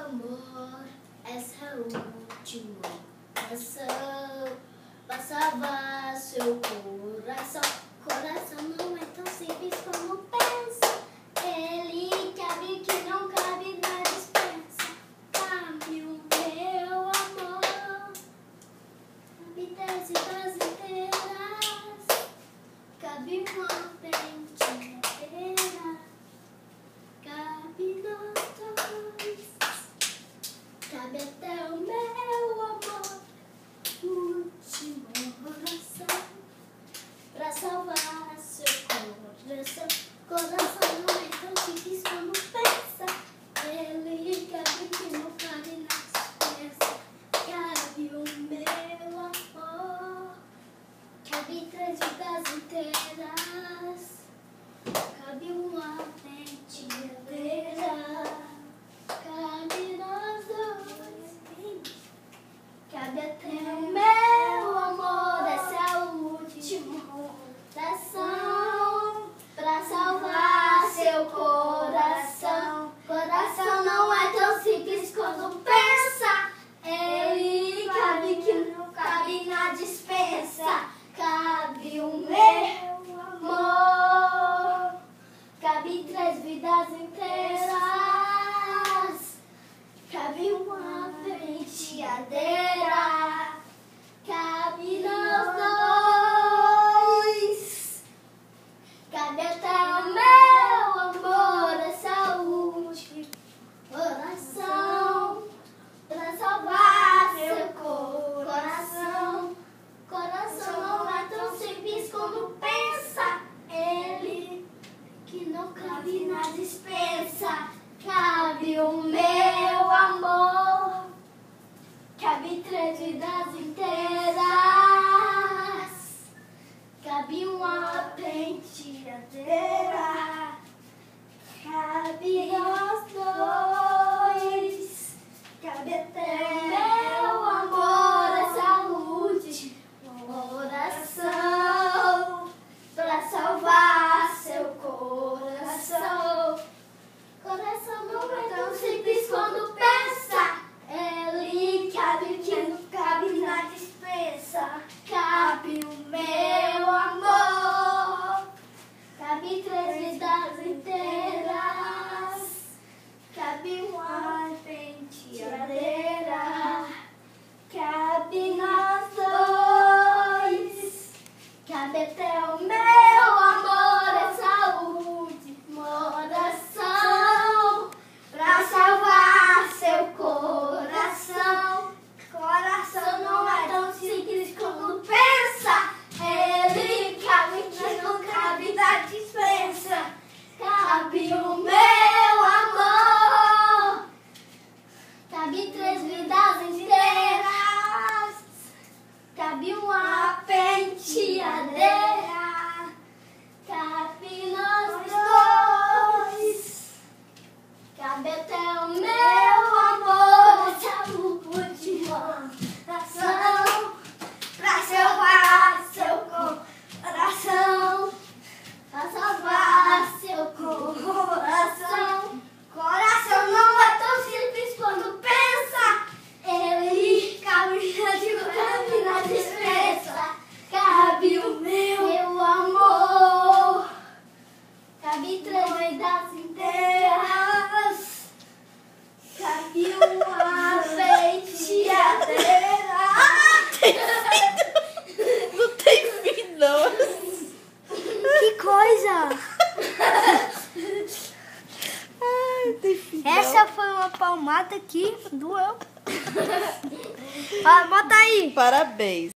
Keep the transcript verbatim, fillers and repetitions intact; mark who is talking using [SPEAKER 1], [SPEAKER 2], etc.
[SPEAKER 1] amor, essa última canção vai salvar seu coração. Coração não é tão simples como pensa. Ele cabe que não cabe na dispensa. Cabe o meu amor, cabe dez vidas inteiras, cabe uma pente inteira, cabe nós dois, cabe até o meu amor, última oração pra salvar seu coração. Coração não é tão simples como pensa. Ele cabe que não cabe na dispensa. Cabe o meu amor, cabe três vidas inteiras, cabe uma penteadeira, cabe nós dois, cabe até o meu amor. Essa é a última oração pra salvar seu coração. Coração não é tão simples quando pensa. Ele cabe que não cabe na dispensa. Cabe o meu amor, cabe três vidas inteiras, cabe uma penteadeira, cabe nós dois, cabe até o meu amor. Essa última oração pra salvar seu coração. Coração não é tão simples como pensa. Ele que não cabe na dispensa. Cabe o meu amor, cabe três vidas inteiras, cabe uma penteadeira, cabe nós dois, cabe até o meu amor. Essa última oração pra salvar seu coração. Coração não é tão simples quando pensa. Ele cabe que não cabe na dispensa. Cabe o meu amor, cabe três vidas inteiras, cabe uma penteadeira, cabe nós dois, cabe até o meu amor. Essa última oração pra salvar seu coração. Coração não é tão simples como pensa. Ele cabe que não cabe na dispensa. Cabe o meu amor, cabe três vidas inteiras, cabe uma penteadeira, cabe nós dois, cabe até o meu amor. Essa última oração pra salvar seu coração, pra salvar seu coração. Coração não é tão simples quando pensa. Ele cabe cabe na dispensa. Cabe o meu amor, cabe três vidas inteiras, cabe uma penteadeira.
[SPEAKER 2] Não tem fim, não.
[SPEAKER 3] Que coisa!
[SPEAKER 2] Ai, tem fim, não.
[SPEAKER 3] Essa foi uma palmada que doeu. Ah, bota aí.
[SPEAKER 2] Parabéns.